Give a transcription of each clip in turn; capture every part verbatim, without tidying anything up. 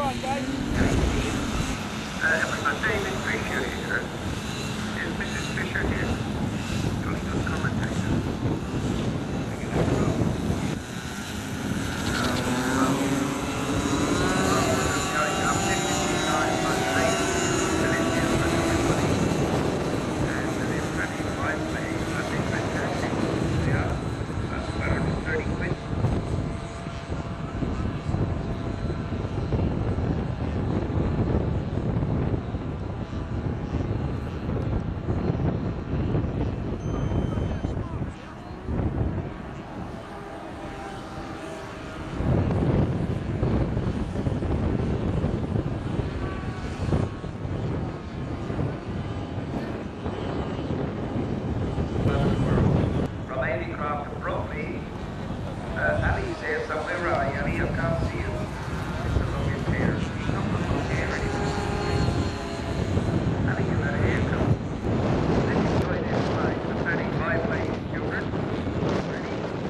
on, guys. Uh, it was a David Fisher here. Is Missus Fisher here? Jolly good commentator. Thinking out loud. Um, well, well, we're going up fifty-nine months late. The lithium for everybody. And they're running five plays. I think fantastic. Yeah. That's one hundred thirty quid. From Avycroft to Bromley. Uh, Ali's there somewhere, where are you, Ali? I can't see you. It's a long hair. He's not got long hair anymore. Ali, you got a haircut. Let's enjoy this ride. The thirty-five ladies, children. Ready?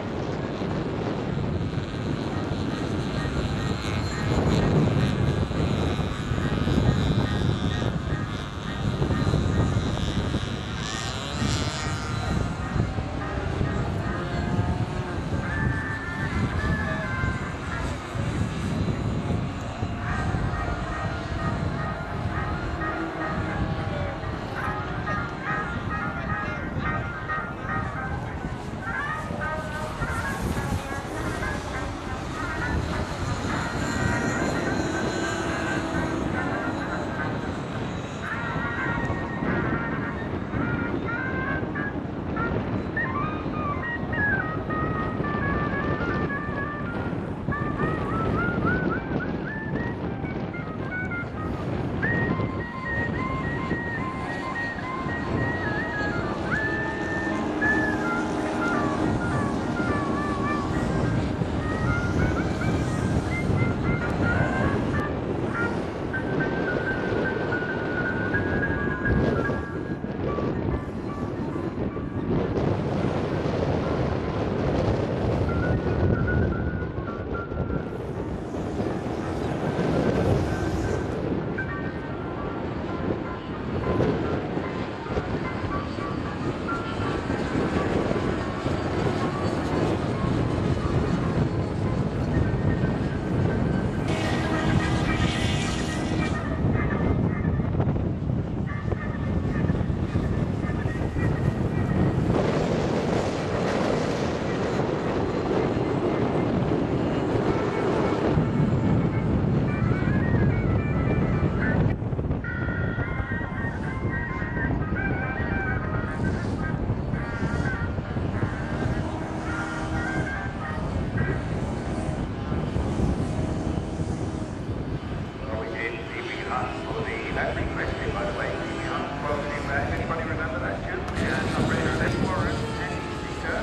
That requested, by the way, the unquoted back. Anybody remember that tune? Yeah, operator Les Warren, Andy Seeker,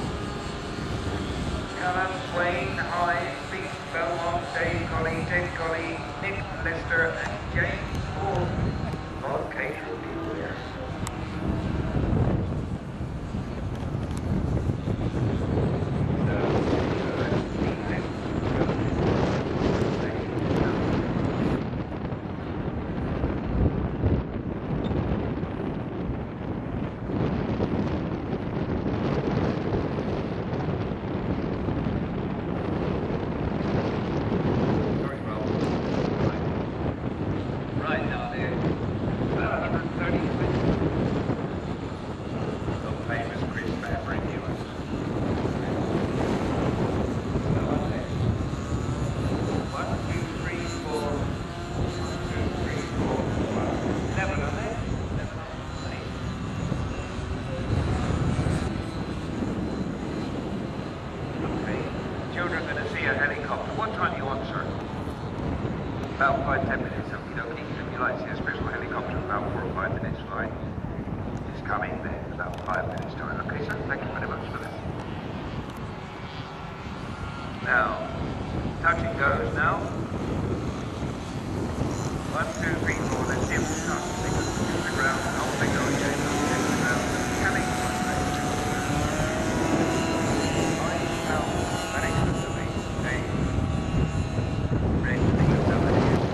Callum Swain, Hyde, Pete Belmont, Dave Colley, Ted Colley, Nick Lester, and James Paul. Location beware. Right now, there. About one hundred thirty quid. The famous Chris Maverick Ewing. One, two, three, four. One, two, three, four, five. Seven on there. Seven on eight. Okay. Children are going to see a helicopter. What time do you want, sir? About five, ten minutes, okie dokie. If you like to see a special helicopter, about four or five minutes, right? It's coming there, about five minutes time. Okay, sir, thank you very much for that. Now, touch and goes now. One, two, three, four, let's see if we'll touch. They go to the ground, off they go again, off they go to the ground. Coming one way. Five pounds, that is good to me. Hey. Red, things over here.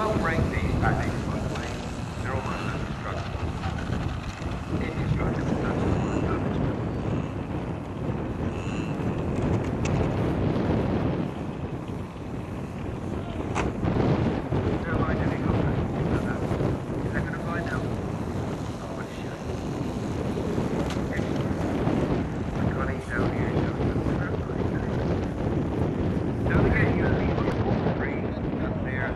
don't break these packages, by the way. They're almost indestructible. Indestructible, that's what I've done. Never mind any longer. Is that going to fly now? Oh, what a shame. Excellent. I can't eat down here, so don't forget, you leave your water trees up there.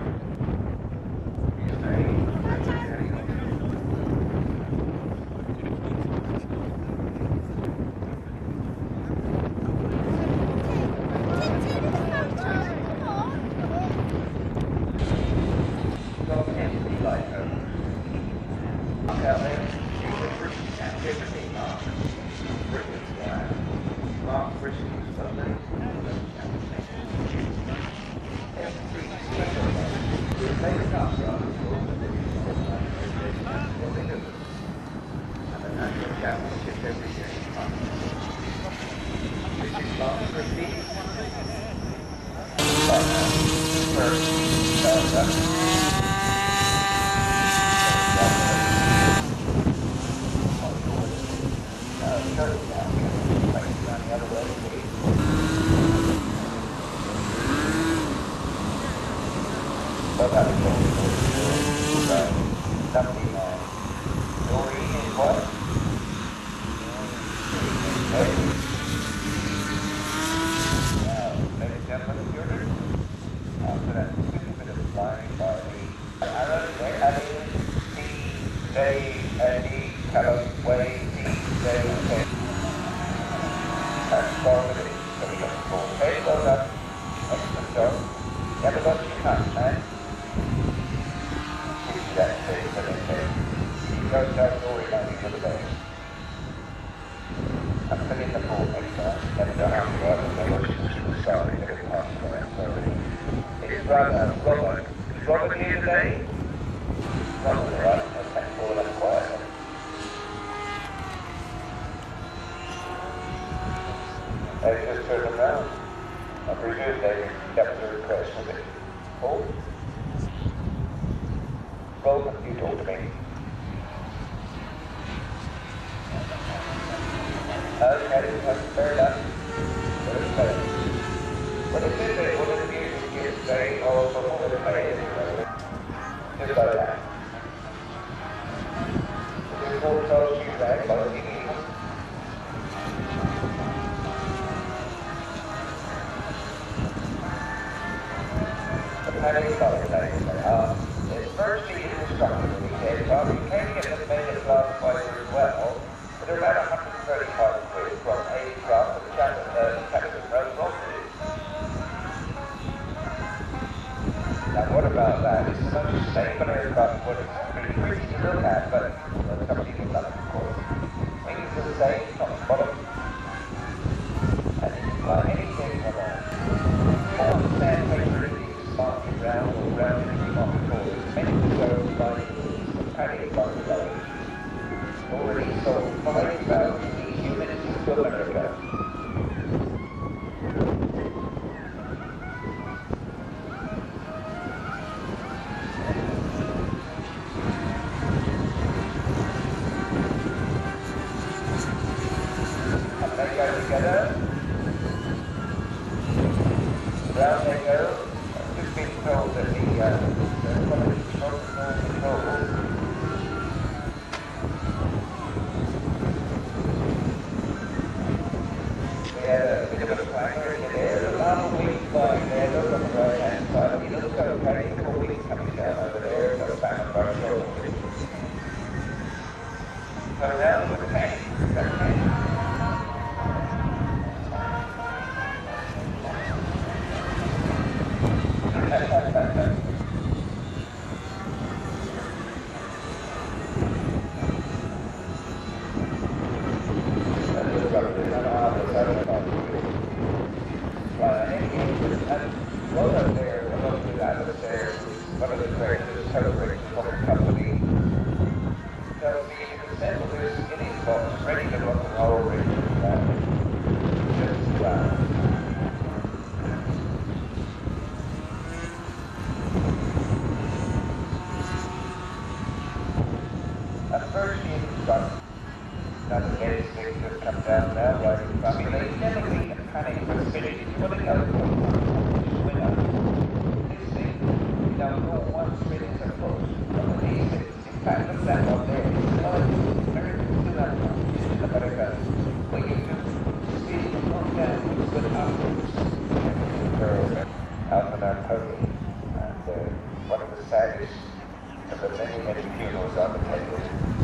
finished. If you want to go for a winner, this thing, you know, not one spin is a push. Underneath it, in fact, look at that one there. It's nice, very good to that one. Just look at it go. Well, you just spin, not downwards, but upwards. Girl, out on our pony. And uh, one of the saddest of the many, many funerals on the table.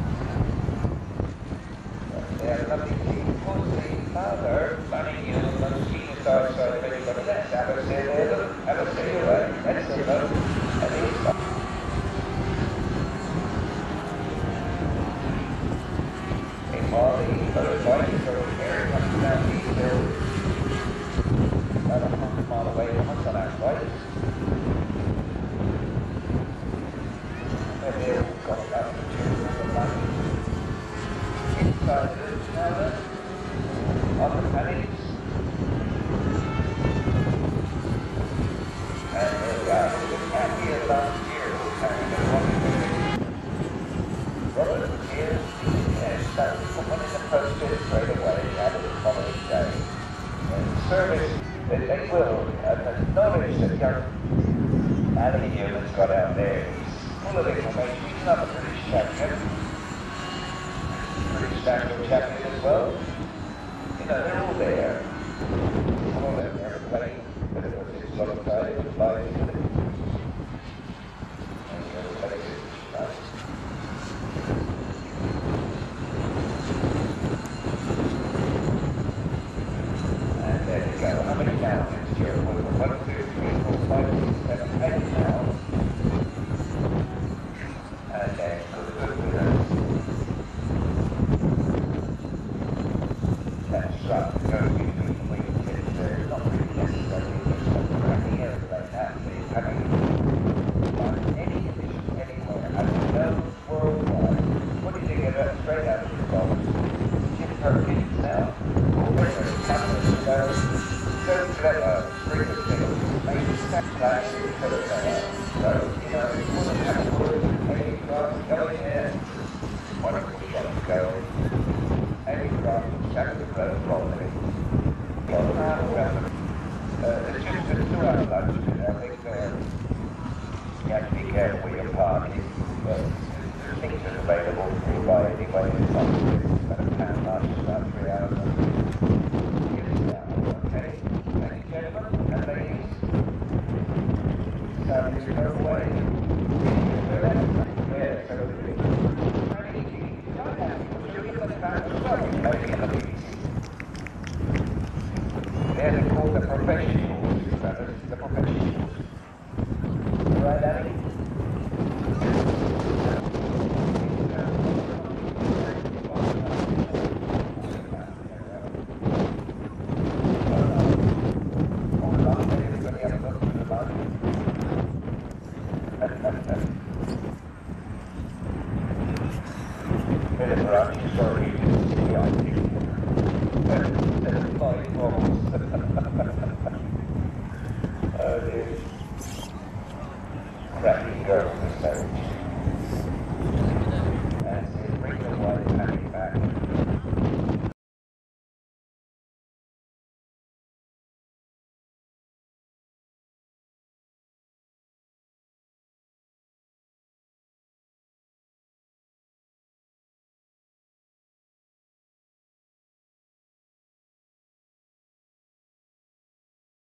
They're lovely people. The father, funny, you know, not seen the dark side of anybody. Let's have a say there, look. Have a say, right? That's the love. And he's fine. Meanwhile, the motorbike over here comes down these hills. About a hundred mile away from us on our right. And they've all got that material on the money. Inside the tower, on the pallets. And there we are. We were out here last year, carrying a one. Robert was here. Yes, so we put one in the post-it straight away, out of the following day. And the service, they, they will, and the knowledge that young Alan Newman's got out there is full of information. He's not a British champion. British national champion as well. You know, they're all there. All of them are playing, but it was his long time, it was live, isn't it? And you know, like it, nice. And there you go. How many now next year? One, two, three, four, five, six, seven, eight now. And then good, good winners. That's right. Go between the wings. It's uh, not really necessary. It's not cracking out like that. It's having on any condition anywhere. I don't know worldwide. What do you think about straight out of his box? Jim Perkins now. Winner, Cameron, go. Go clever, spring of things. Make it sound classic, so you know, it's one of the words, any craft going there. Wonderful shot to go. Any craft, shadow the clothes properly. Got around around them. There's just a two hour lunch, I think there. You have to be careful with your party. But there's things that are available for you by anyway. It's not about a pound lunch, about three hours. Okay, thank you, gentlemen and ladies. Now, you go away. Yeah, so they're called the professionals, brothers, the professionals. Right, Danny? Oh, dear. Cracking girls, this marriage.